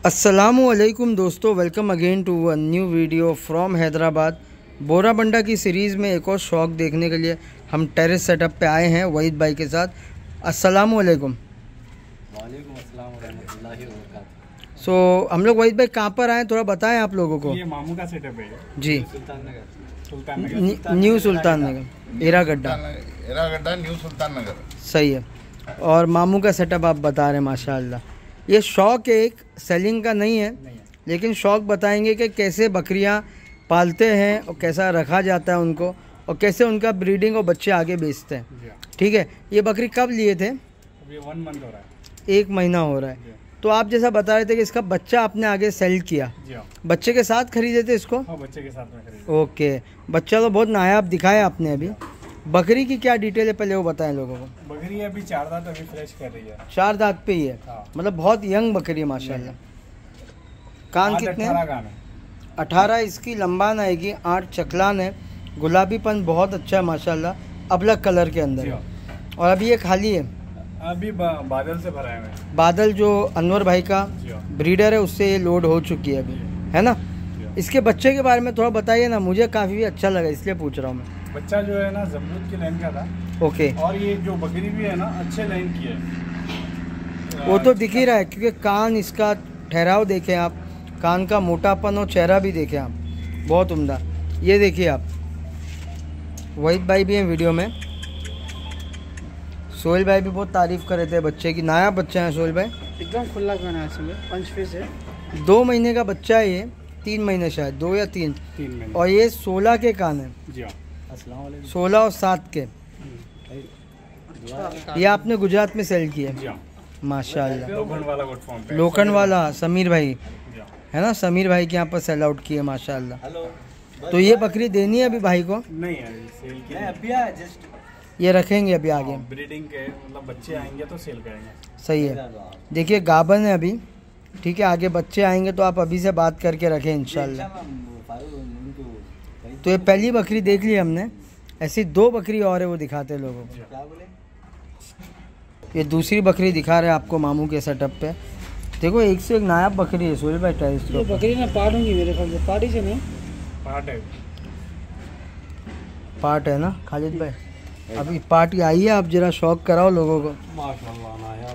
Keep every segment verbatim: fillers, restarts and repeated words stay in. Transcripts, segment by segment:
अस्सलामुअलैकुम दोस्तों, welcome again to a new video from Hyderabad. Borabanda की सीरीज़ में एक और शौक देखने के लिए हम टेरेस सेटअप पे आए हैं वहीद भाई के साथ। अस्सलामुअलैकुम। वालेकुम अस्सलाम रहमतुल्लाहि व बरकातहू। सो हम लोग वहीद भाई कहाँ पर आए, थोड़ा बताएं आप लोगों को। ये मामू का सेटअप है जी, सुल्तान नगर सुल्तान न्यू नगर सुल्तान नगर एरागड्डा एरागड्डा न्यू सुल्तान नगर। सही है। और मामू का सेटअप आप बता रहे हैं, माशाल्लाह। ये शौक एक सेलिंग का नहीं है, लेकिन शौक बताएंगे कि कैसे बकरियां पालते हैं और कैसा रखा जाता है उनको, और कैसे उनका ब्रीडिंग और बच्चे आगे बेचते हैं। ठीक है, ये बकरी कब लिए थे? अभी वन मंथ हो रहा है, एक महीना हो रहा है। तो आप जैसा बता रहे थे कि इसका बच्चा आपने आगे सेल किया, बच्चे के साथ खरीदे थे इसको? हाँ, बच्चे के साथ में खरीदे। ओके, बच्चा तो बहुत नायाब दिखाया आपने। अभी बकरी की क्या डिटेल है पहले वो बताएं लोगों को। बकरी अभी चार दांत अभी फ्रेश कर रही है। चार दांत पे ही है, हाँ। मतलब बहुत यंग बकरी है माशाल्लाह। कान कितने? अठारह कान है। अठारह इसकी लंबान आएगी, आठ चकलान है, गुलाबीपन बहुत अच्छा है माशाल्लाह, अबलग कलर के अंदर है। और अभी ये खाली है, अभी बा, बादल से भरा है। बादल जो अनवर भाई का ब्रीडर है उससे ये लोड हो चुकी है अभी, है ना। इसके बच्चे के बारे में थोड़ा बताइए ना, मुझे काफ़ी अच्छा लगा इसलिए पूछ रहा हूँ मैं। बच्चा जो है ना जमरूद की लाइन का था। ओके, और ये जो बकरी भी है ना अच्छे लाइन की है, वो तो दिख ही रहा है क्योंकि कान इसका ठहराव देखें आप, कान का मोटापन और चेहरा भी देखें आप, बहुत उम्दा। ये देखिए आप, वहीद भाई भी हैं वीडियो में, सोहेल भाई भी बहुत तारीफ़ कर रहे थे बच्चे की। नया बच्चा है सोहेल भाई, एकदम खुला कान है, इसमें पंच फेस है। दो महीने का बच्चा है ये, तीन महीने शायद, दो या तीन तीन महीने। और ये सोलह के कान है, जी हाँ, अस्सलाम वालेकुम। सोलह और सात के। ये आपने गुजरात में सेल किया जी हाँ, माशाल्लाह। लोखंड वाला गुड फॉर्म पे। लोखंड वाला समीर भाई जी हाँ। है ना, समीर भाई के यहाँ पर सेल आउट किए माशाल्लाह। तो ये बकरी देनी है अभी भाई को? नहीं है, सेल की अभी जस्ट ये रखेंगे अभी आगे, ब्रीडिंग के मतलब बच्चे आएंगे तो सेल करेंगे। सही है। देखिए गाबन है अभी, ठीक है, आगे बच्चे आएंगे तो आप अभी से बात करके रखें इंशाल्लाह। तो ये पहली बकरी देख ली हमने, ऐसी दो बकरी और है वो दिखाते हैं लोगों को। ये दूसरी बकरी दिखा रहे हैं आपको मामू के सेटअप पे। देखो एक से एक नायाब बकरी है सोहेल भाई। टाइल्स ये बकरी ना पार्ट होंगी मेरे ख्याल से, पार्टी से नहीं पार्ट है, पार्ट है ना खालिद भाई। अभी पार्टी आई है, आप जरा शौक कराओ लोगों को। माशाल्लाह नायाब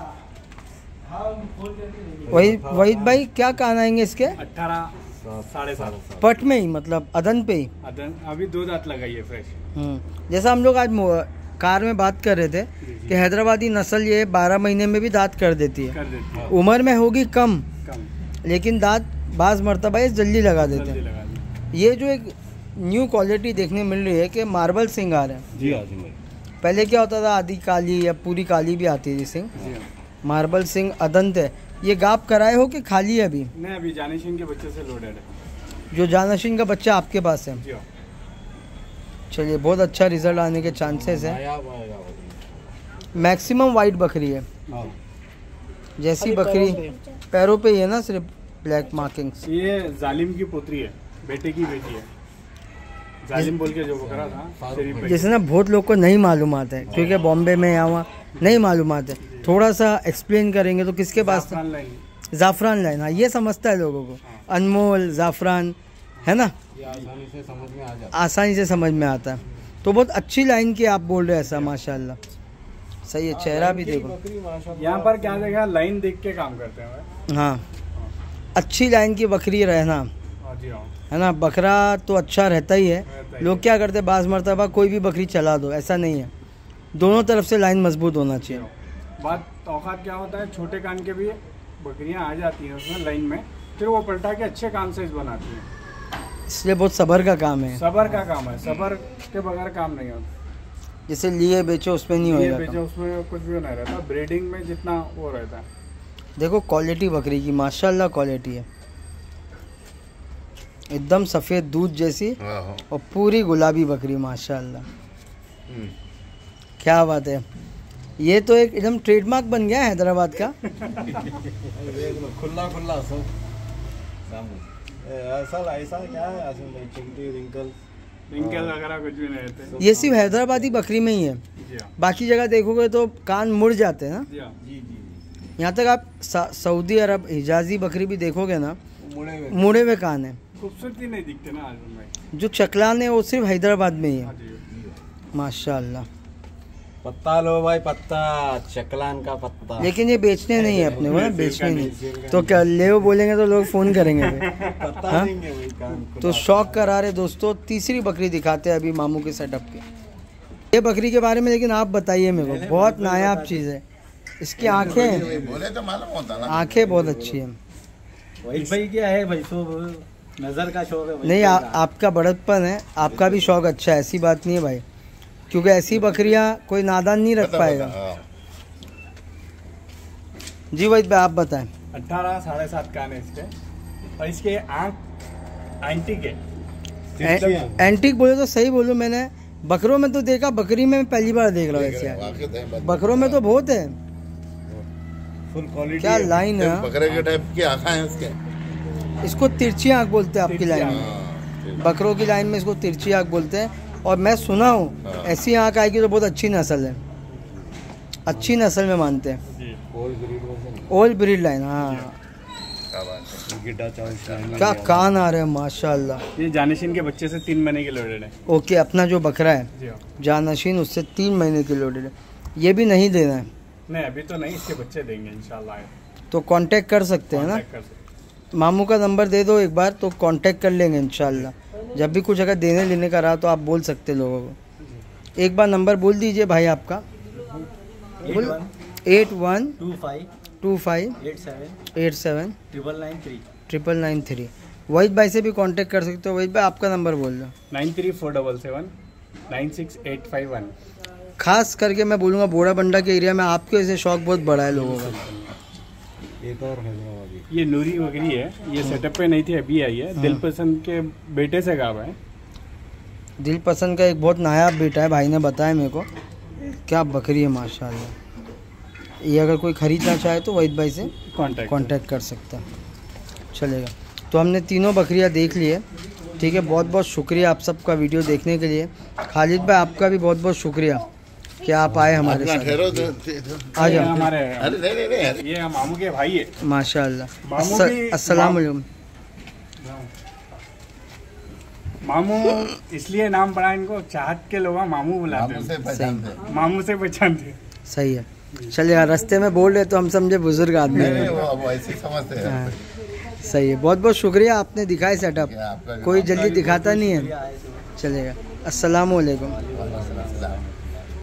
भाई। वही वहीद भाई क्या कान आएंगे इसके? अठारह साढ़े सात पट में ही, मतलब अदन पे ही। अदन अभी दो दांत लगाई है फ्रेश। हम्म जैसा हम लोग आज कार में बात कर रहे थे कि हैदराबादी नस्ल ये बारह महीने में भी दांत कर देती है, कर देती है। उम्र में होगी कम, कम लेकिन दांत बाज मरतबा ये जल्दी लगा देते जल्दी हैं। लगा दी। ये जो एक न्यू क्वालिटी देखने मिल रही है कि मार्बल सिंग आ रहे हैं। जी हाँ, पहले क्या होता था, आधी काली या पूरी काली भी आती थी सिंग, मार्बल सिंग अदंत है। ये गाप कराए हो कि खाली है अभी? नहीं, अभी जानिशिन के बच्चे से लोडेड है। जो जानशीन का बच्चा आपके पास है, जी हाँ। चलिए बहुत अच्छा रिजल्ट आने के चांसेस है। मैक्सिमम वाइट बकरी है, जैसी बकरी पैरों पे ही है ना सिर्फ ब्लैक मार्किंग्स। ये जालिम की पोतरी है, बेटे की बेटी है। जालिम बोल के जो बकरा था शरीफ भाई। जैसे ना बहुत लोग को नहीं मालूमात है, क्योंकि बॉम्बे में या वहाँ नहीं मालूमात है, थोड़ा सा एक्सप्लेन करेंगे तो किसके पास? जाफरान लाइन। ज़ाफ़रान लाइन, हाँ ये समझता है लोगों को, अनमोल ज़ाफ़रान है ना, ये आसानी से समझ में आ जाता आसानी से समझ में आता है। तो बहुत अच्छी लाइन की आप बोल रहे हैं ऐसा, माशाल्लाह सही है। चेहरा भी देखो, है। यहाँ पर क्या देखा, लाइन देख के काम करते हैं। हाँ अच्छी लाइन की बकरी रहना, हाँ जी हाँ, है ना। बकरा तो अच्छा रहता ही है, लोग क्या करते हैं बाज़ मरतबा कोई भी बकरी चला दो, ऐसा नहीं है, दोनों तरफ से लाइन मजबूत होना चाहिए। बात औकात क्या होता है, छोटे कान के भी बकरियां आ जाती हैं उसमें लाइन में, फिर वो पलटा के अच्छे कान साइज बनाती हैं। इसलिए बहुत सब्र का काम है, सबर का काम है, सबर के बगैर काम नहीं होता। जैसे लिए बेचो उसमें नहीं ये होगा बेचो उसमें कुछ भी नहीं रहता, ब्रीडिंग में जितना वो रहता है। देखो क्वालिटी बकरी की माशाल्लाह क्वालिटी है, एकदम सफ़ेद दूध जैसी और पूरी गुलाबी बकरी माशाल्लाह, क्या बात है। ये तो एक एकदम ट्रेडमार्क बन गया हैदराबाद का। खुला खुला सब ऐसा ऐसा क्या है, चिंटी रिंकल रिंकल वगैरह कुछ भी नहीं रहते। ये सिर्फ हैदराबादी बकरी में ही है, बाकी जगह देखोगे तो कान मुड़ जाते हैं ना। जी जी जी। यहाँ तक आप सऊदी अरब हिजाजी बकरी भी देखोगे ना, मुड़े हुए मुड़े हुए कान है। खूबसूरती नहीं दिखते ना आजम भाई। जो चकलान है वो सिर्फ हैदराबाद में ही है। हाँ जी। माशाल्लाह। पत्ता लो भाई, पत्ता चकलान का पत्ता। लेकिन ये बेचने नहीं है अपने को ना, बेचने नहीं। तो क्या ले बोलेंगे तो लोग फोन करेंगे भाई। पत्ता हाँ? देंगे भाई कान को। तो शौक करा रहे दोस्तों। तीसरी बकरी दिखाते हैं अभी मामू के सेटअप के। ये बकरी के बारे में लेकिन आप बताइए मेरे को, बहुत नायाब चीज़ है। इसकी आंखें, बोले तो मालूम होता ना। आंखें बहुत अच्छी हैं। वही भाई क्या है भाई, तो नजर का शौक है भाई। नहीं आ, आपका बड़प्पन है, आपका भी शौक अच्छा है, ऐसी बात नहीं है भाई। क्योंकि ऐसी बकरियां कोई नादान नहीं रख पाएगा। हाँ। जी वही भाई आप बताएं। अठारह साढ़े सात कान है इसके, और इसके आँख एंटीक है। ए- एंटीक बोले तो सही बोलूं, मैंने बकरों में तो देखा, बकरी में मैं पहली बार देख रहा हूँ ऐसे। वाक़ई है, बकरों में तो बहुत है। फुल क्वालिटी क्या लाइन है। बकरे के टाइप की आँखें हैं इसके। इसको तिरछी आँख बोलते हैं आपकी तिरछी लाइन में। हाँ, बकरों की लाइन में इसको तिरछी आँख बोलते हैं। और मैं सुना हूँ ऐसी आँख आएगी तो बहुत अच्छी नस्ल है, अच्छी नस्ल में मानते हैं। जी। Old breed version. Old breed line. हाँ क्या बात है। गिटा चॉइस लाइन। क्या कान आ रहे हैं माशाल्लाह। ये जानिशिन के बच्चे से तीन महीने के लोडेड है। ओके, अपना जो बकरा है जी हाँ। जानशीन, उससे तीन महीने की लोडेड है। ये भी नहीं देना है नहीं अभी तो नहीं, इसके बच्चे देंगे इंशाल्लाह। तो कांटेक्ट कर सकते हैं ना। Contact कर सकते मामू का नंबर दे दो एक बार, तो कांटेक्ट कर लेंगे इंशाल्लाह। जब भी कुछ अगर देने लेने का रहा तो आप बोल सकते लोगों को। एक बार नंबर बोल दीजिए भाई आपका। बोल eight one two five two five eight seven eight seven triple nine three. Triple nine three. Waheed भाई से भी कांटेक्ट कर सकते हो। वहीद भाई आपका नंबर बोल दो। Nine three four double seven nine six eight five one. खास करके मैं बोलूँगा बोड़ा बंडा के एरिया में आपके वैसे शौक बहुत बड़ा है लोगों का। एक और हैदराबादी। ये नूरी बकरी है, ये सेटअप पे नहीं थी, अभी आई है। दिल पसंद के बेटे से गाँव है। दिल पसंद का एक बहुत नायाब बेटा है, भाई ने बताया मेरे को। क्या बकरी है माशाल्लाह। ये अगर कोई ख़रीदना चाहे तो वहीद भाई से कांटेक्ट कांटेक्ट कर सकता है, चलेगा। तो हमने तीनों बकरियां देख ली है, ठीक है। बहुत बहुत शुक्रिया आप सबका वीडियो देखने के लिए। खालिद भाई आपका भी बहुत बहुत शुक्रिया कि आप आए हमारे अपना साथ। ठहरो तो- आ ये जाओ। हमारे अरे नहीं नहीं नहीं अरे। ये मामू के भाई है। माशाल्लाह। मामू अस्स- भी- अस्सलाम वालेकुम। मामू इसलिए नाम पड़ा इनको, चाहत के लोग मामू बुलाते मामू से हैं। पहचानते हैं। मामू से पहचानते। सही है, चलिए। रास्ते में बोल रहे तो हम समझे बुजुर्ग आदमी नहीं नहीं है। वो अब ऐसे समझते हैं। हाँ, सही है। बहुत बहुत शुक्रिया, आपने दिखाए सेटअप। क्या आपका भी- कोई जल्दी दिखाता नहीं है, चलेगा। अस्सलाम वालेकुम। वालेकुम अस्सलाम।